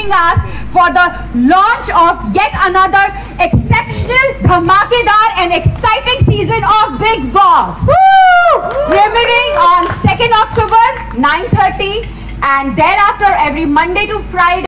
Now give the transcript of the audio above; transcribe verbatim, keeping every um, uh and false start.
joining us for the launch of yet another exceptional, dhamakedar and exciting season of Bigg Boss. Woo! Premiering on second October, nine thirty, and thereafter every Monday to Friday.